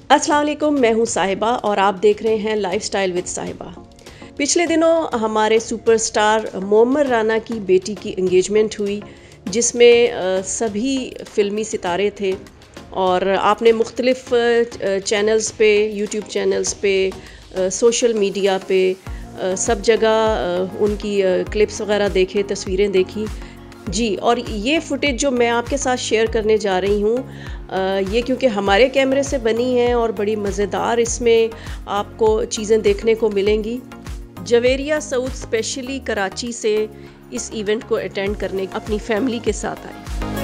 अस्सलाम वालेकुम, मैं हूं साहिबा और आप देख रहे हैं लाइफस्टाइल विद साहिबा। पिछले दिनों हमारे सुपरस्टार मोहम्मद राना की बेटी की एंगेजमेंट हुई, जिसमें सभी फिल्मी सितारे थे और आपने मुख्तलिफ चैनल्स पे, यूट्यूब चैनल्स पे, सोशल मीडिया पे सब जगह उनकी क्लिप्स वगैरह देखे, तस्वीरें देखी जी। और ये फुटेज जो मैं आपके साथ शेयर करने जा रही हूँ, ये क्योंकि हमारे कैमरे से बनी है और बड़ी मज़ेदार इसमें आपको चीज़ें देखने को मिलेंगी। जवेरिया सऊद स्पेशली कराची से इस इवेंट को अटेंड करने अपनी फैमिली के साथ आई।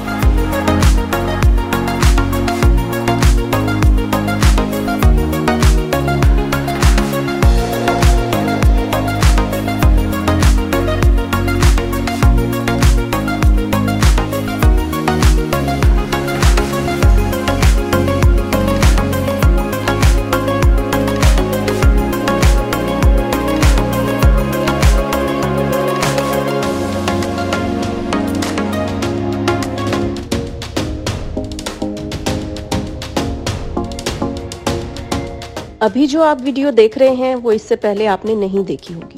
अभी जो आप वीडियो देख रहे हैं वो इससे पहले आपने नहीं देखी होगी।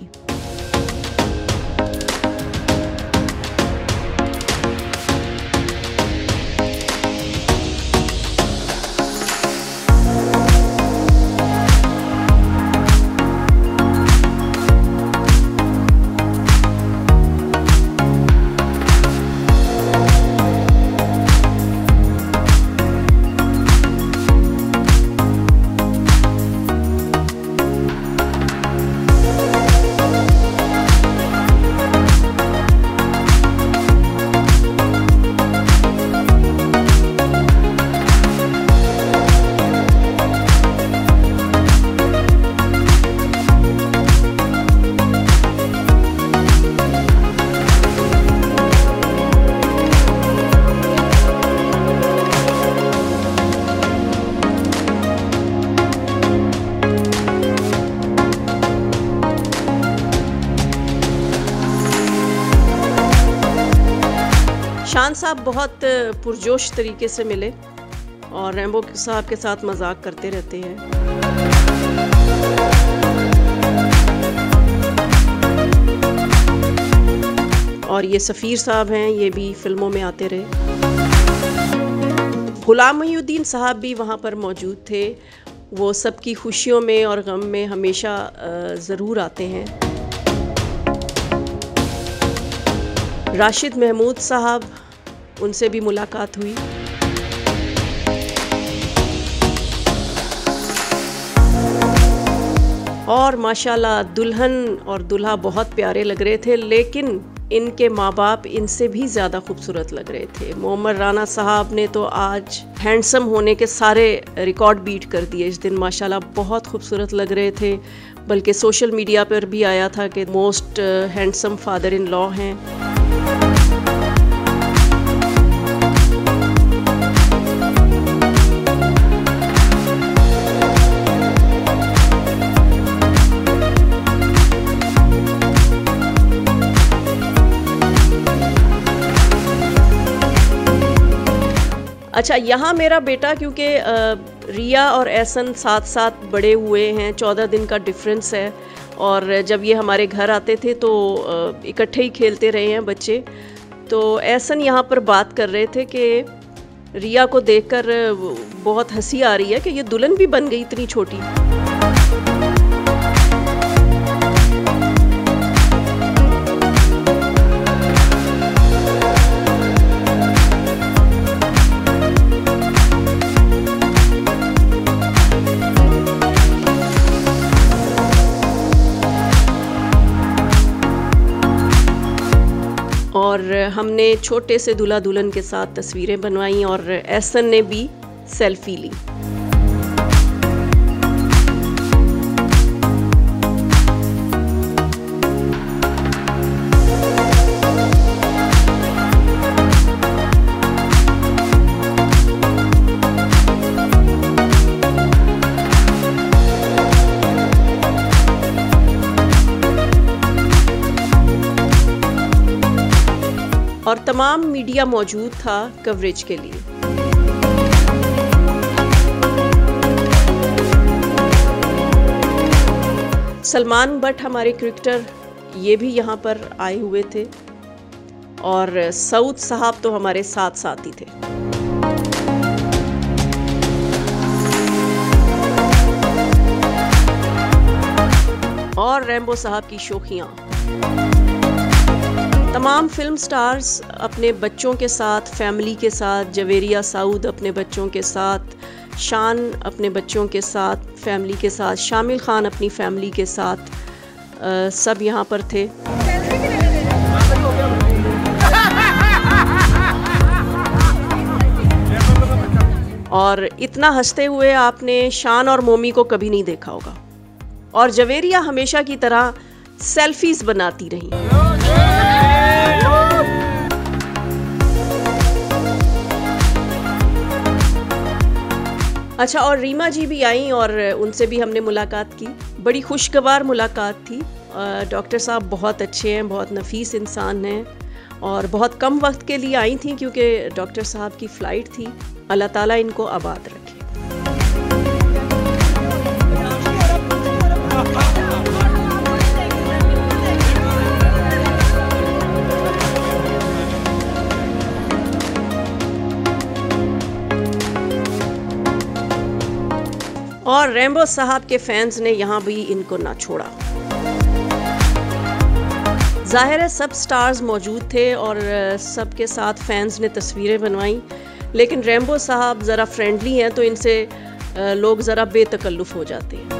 शान साहब बहुत पुरजोश तरीके से मिले और रैम्बो साहब के साथ मजाक करते रहते हैं। और ये सफ़ीर साहब हैं, ये भी फिल्मों में आते रहे। गुलाम मोहिउद्दीन साहब भी वहाँ पर मौजूद थे। वो सबकी खुशियों में और गम में हमेशा ज़रूर आते हैं। राशिद महमूद साहब, उनसे भी मुलाकात हुई। और माशाल्लाह दुल्हन और दूल्हा बहुत प्यारे लग रहे थे, लेकिन इनके माँ बाप इनसे भी ज़्यादा खूबसूरत लग रहे थे। मोहम्मद राना साहब ने तो आज हैंडसम होने के सारे रिकॉर्ड बीट कर दिए। इस दिन माशाल्लाह बहुत खूबसूरत लग रहे थे, बल्कि सोशल मीडिया पर भी आया था कि most handsome father in law हैं। अच्छा, यहाँ मेरा बेटा, क्योंकि रिया और एहसन साथ साथ बड़े हुए हैं, 14 दिन का डिफरेंस है, और जब ये हमारे घर आते थे तो इकट्ठे ही खेलते रहे हैं बच्चे। तो एहसन यहाँ पर बात कर रहे थे कि रिया को देखकर बहुत हंसी आ रही है कि ये दुल्हन भी बन गई इतनी छोटी। और हमने छोटे से दूल्हा दुल्हन के साथ तस्वीरें बनवाई और एहसन ने भी सेल्फी ली। और तमाम मीडिया मौजूद था कवरेज के लिए। सलमान बट हमारे क्रिकेटर ये भी यहाँ पर आए हुए थे और सऊद साहब तो हमारे साथ साथ ही थे। और रैम्बो साहब की शोखियाँ। तमाम फिल्म स्टार्स अपने बच्चों के साथ, फैमिली के साथ, जवेरिया साउद अपने बच्चों के साथ, शान अपने बच्चों के साथ, फैमिली के साथ, शामिल खान अपनी फैमिली के साथ, सब यहाँ पर थे। और इतना हंसते हुए आपने शान और मोमी को कभी नहीं देखा होगा। और जवेरिया हमेशा की तरह सेल्फीज बनाती रही। अच्छा, और रीमा जी भी आई और उनसे भी हमने मुलाकात की। बड़ी खुशगवार मुलाकात थी। डॉक्टर साहब बहुत अच्छे हैं, बहुत नफीस इंसान हैं और बहुत कम वक्त के लिए आई थी क्योंकि डॉक्टर साहब की फ़्लाइट थी। अल्लाह ताला इनको आबाद रखे। और रैम्बो साहब के फैंस ने यहाँ भी इनको ना छोड़ा। जाहिर है सब स्टार्स मौजूद थे और सबके साथ फैंस ने तस्वीरें बनवाई, लेकिन रैम्बो साहब ज़रा फ्रेंडली हैं तो इनसे लोग ज़रा बेतकल्लुफ़ हो जाते हैं।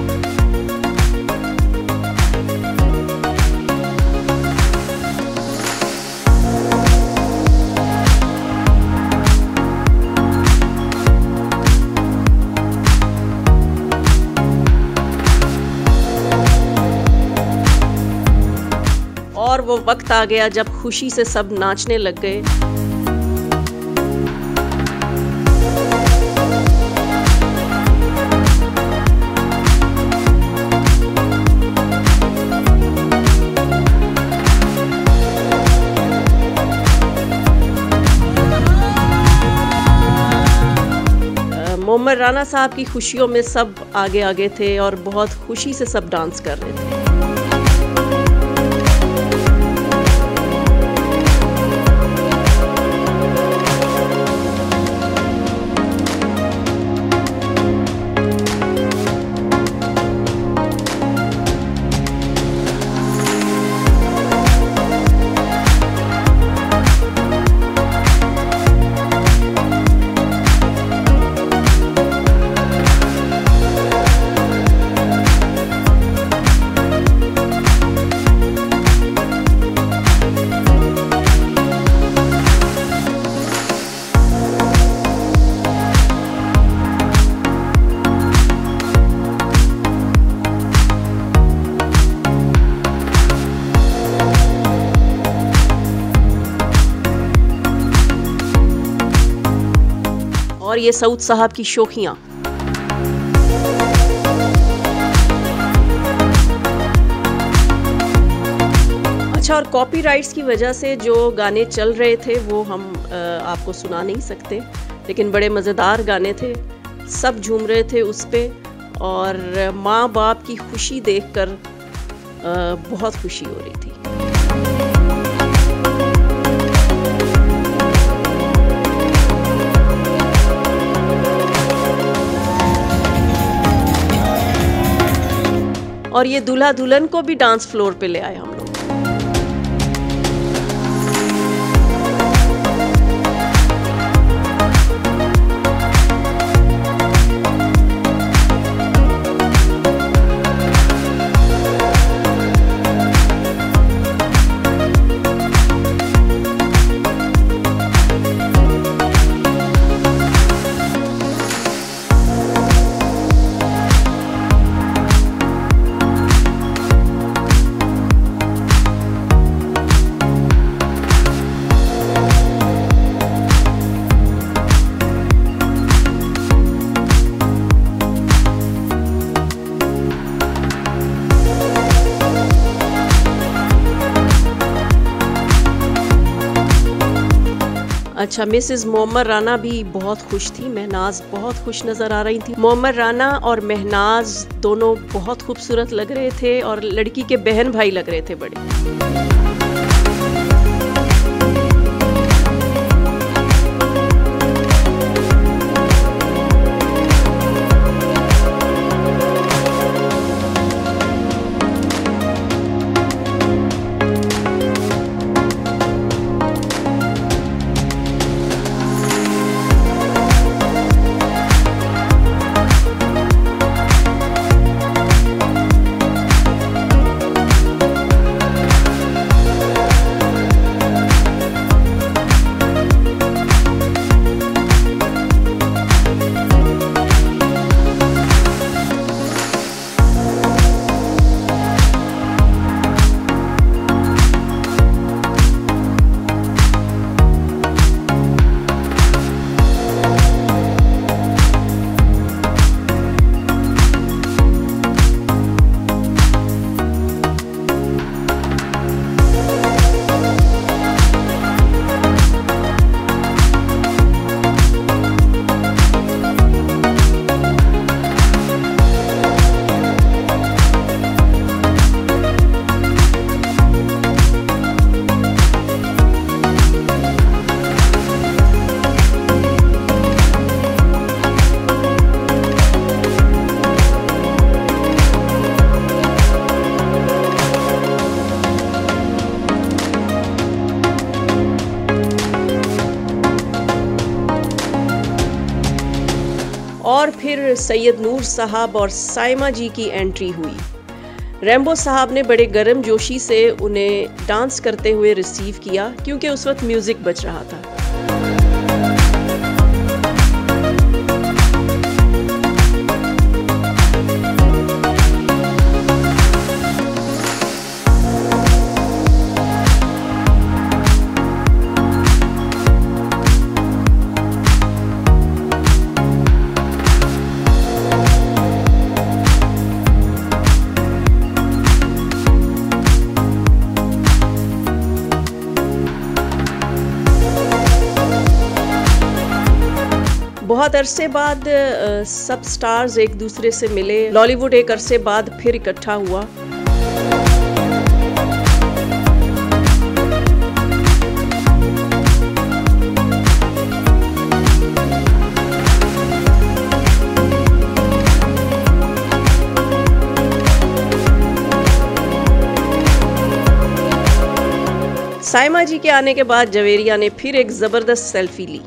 और वो वक्त आ गया जब खुशी से सब नाचने लग गए। मोहम्मद राना साहब की खुशियों में सब आगे आगे थे और बहुत खुशी से सब डांस कर रहे थे। और ये सऊद साहब की शोखियाँ। अच्छा, और कॉपीराइट्स की वजह से जो गाने चल रहे थे वो हम आपको सुना नहीं सकते, लेकिन बड़े मज़ेदार गाने थे। सब झूम रहे थे उस पे और माँ बाप की खुशी देखकर बहुत खुशी हो रही थी। और ये दूल्हा दुल्हन को भी डांस फ्लोर पे ले आए हम लोग। अच्छा, मिसेस मोमर राना भी बहुत खुश थी, महनाज बहुत खुश नज़र आ रही थी। मोमर राना और महनाज दोनों बहुत खूबसूरत लग रहे थे और लड़की के बहन भाई लग रहे थे बड़े। और फिर सैयद नूर साहब और साइमा जी की एंट्री हुई। रैम्बो साहब ने बड़े गर्मजोशी से उन्हें डांस करते हुए रिसीव किया क्योंकि उस वक्त म्यूजिक बज रहा था। बहुत अरसे बाद सब स्टार्स एक दूसरे से मिले। लॉलीवुड एक अरसे बाद फिर इकट्ठा हुआ। साइमा जी के आने के बाद जवेरिया ने फिर एक जबरदस्त सेल्फी ली।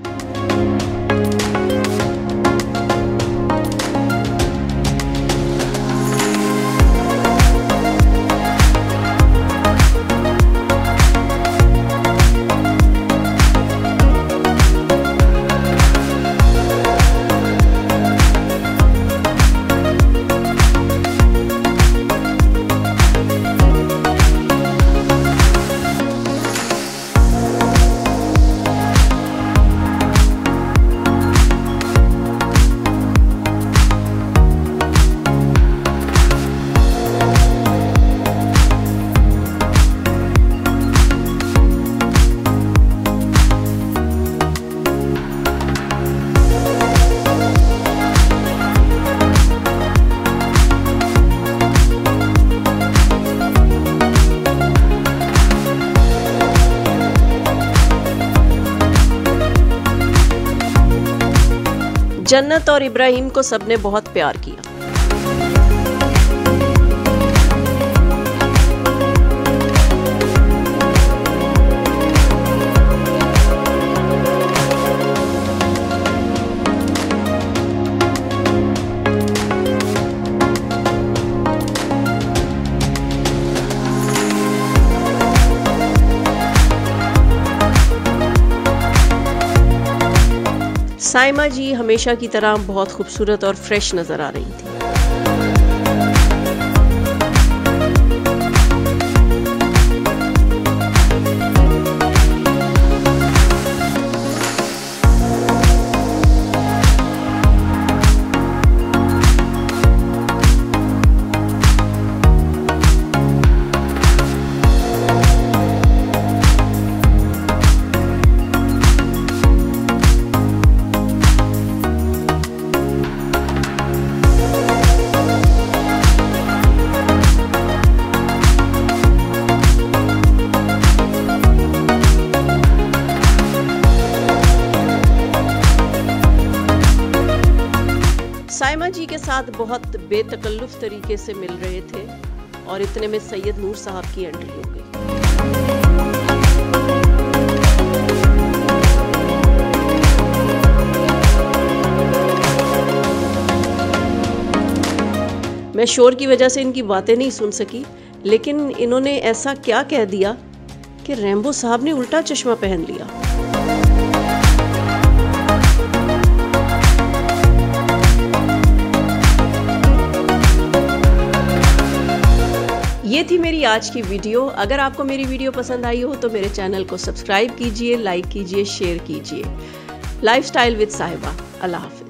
जन्नत और इब्राहिम को सबने बहुत प्यार किया। साइमा जी हमेशा की तरह बहुत खूबसूरत और फ्रेश नजर आ रही थी। साइमा जी के साथ बहुत बेतकल्लुफ़ तरीके से मिल रहे थे और इतने में सैयद नूर साहब की एंट्री हो गई। मैं शोर की वजह से इनकी बातें नहीं सुन सकी, लेकिन इन्होंने ऐसा क्या कह दिया कि रैम्बो साहब ने उल्टा चश्मा पहन लिया। ये थी मेरी आज की वीडियो। अगर आपको मेरी वीडियो पसंद आई हो तो मेरे चैनल को सब्सक्राइब कीजिए, लाइक कीजिए, शेयर कीजिए। लाइफस्टाइल विद साहिबा। अल्लाह हाफिज़।